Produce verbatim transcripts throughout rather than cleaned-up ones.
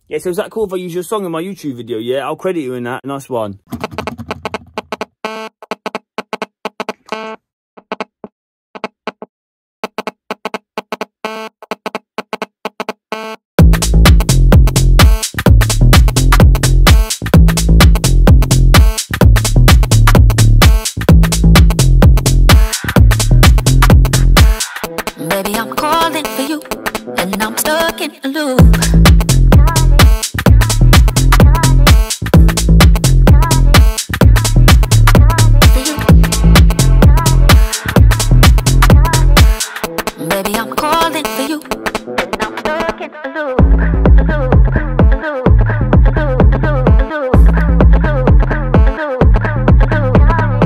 Yeah, so is that cool if I use your song in my YouTube video? Yeah, I'll credit you in that. Nice one. Baby, I'm calling for you, and I'm stuck in a loop. Baby, I'm calling for you, and I'm stuck in a loop, a loop, a loop, a loop, a loop, a loop, a loop, a loop,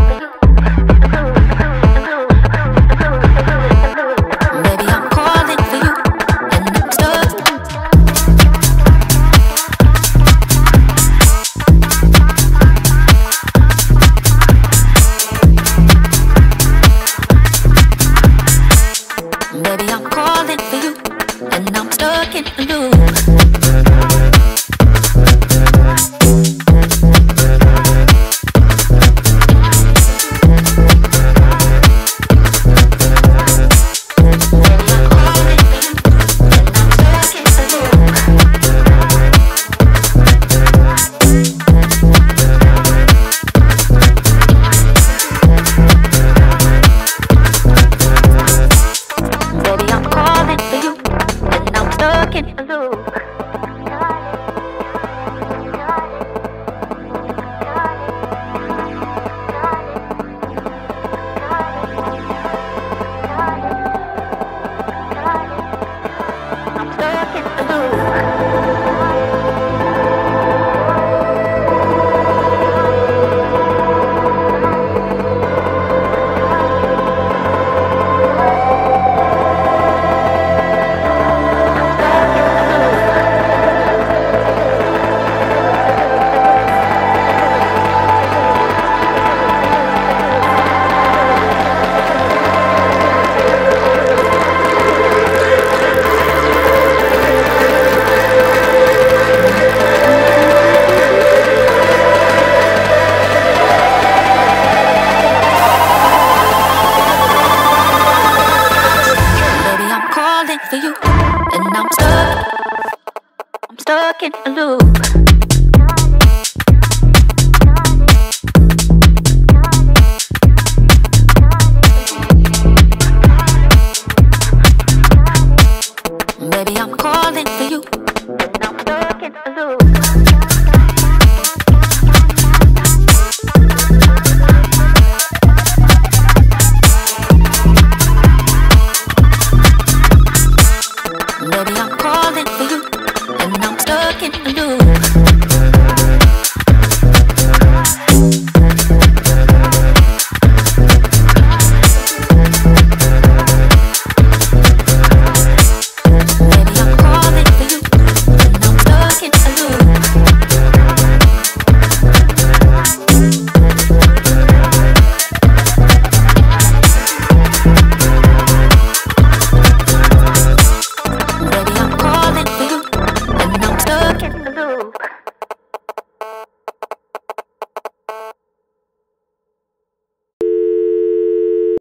baby, I'm calling for you, and I'm stuck. Baby, I'm calling for you, and I'm stuck in a loop. For you, and I'm stuck, I'm stuck in a loop. Baby, I'm calling for you, and I'm stuck in a loop. Baby, I'm calling for you, and I'm stuck in a loop.